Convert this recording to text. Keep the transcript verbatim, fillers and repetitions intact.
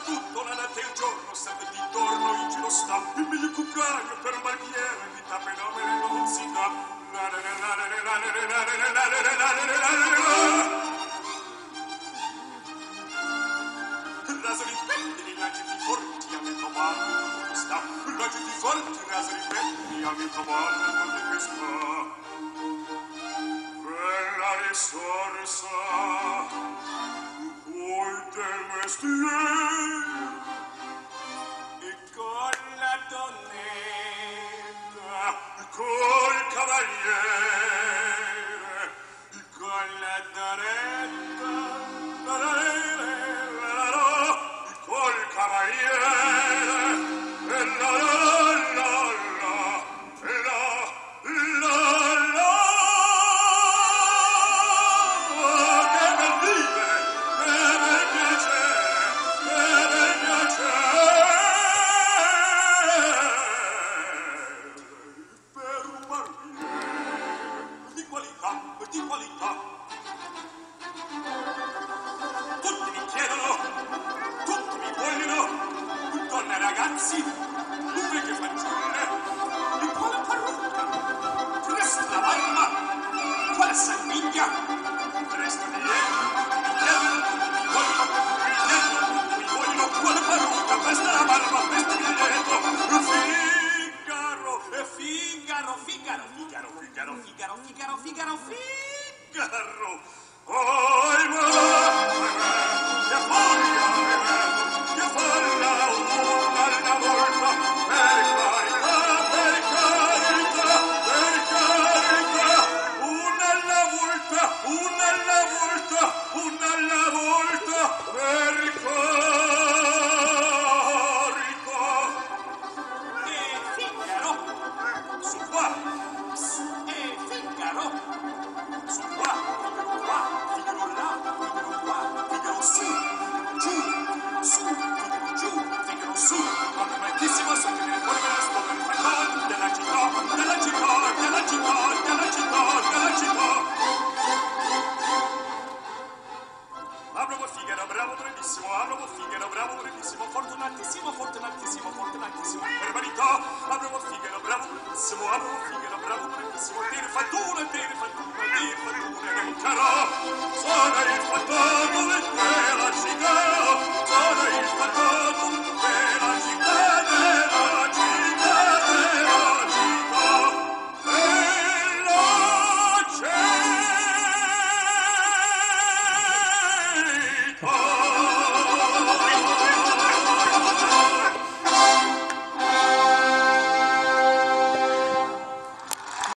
tutto la notte e il giorno, sempre di torno in giro sta, il meglio cuccaio per un barbiere, vita fenomeno non si dà. Rasano i petti, ragiti forti, a me comando dove sta, ragiti forti, rasano i petti, a me comando dove sta. Bella risorsa, col del mestiere, e con la donnetta, col cavaliere, con la donetta, col cavaliere, e la la la la, la la la. Che bel vivere, che bel piacere, che bel piacere, per un barbiere di qualità, di qualità. Tutti mi chiedono, tutti mi vogliono, donne e ragazzi, vecchie fanciulle, di quale parrucca, presto la barba, quale sanguigna, presto di ieri, mi chiedono, mi vogliono, mi chiedono, mi vogliono, quale parrucca, presto la barba, presto di ieri, Figaro, e Figaro, Figaro, Figaro, Figaro, Figaro, Figaro, Figaro, Figaro, oh, ma, che foglia, che foglia, una alla volta, per carità, per carità, per carità, una alla volta, una alla volta, una alla volta, per carità. E Figaro, su qua, e Figaro, su qua, Figaro qua, Figaro là, Figaro qua, Figaro su, giù, su, Figaro giù, Figaro su, automatissimo sotto il polvere sopra il balcone della città, della città, della città, della città, della città. Bravo Figaro, bravo bravissimo, bravo Figaro, bravo bravissimo, fortunatissimo, fortunatissimo, fortunatissimo, per verità, bravo Figaro, bravo bravissimo, bravo Figaro, bravo bravissimo, te ne fa tu, te ne fa tu, te ne fa tu, ne caro, sono io.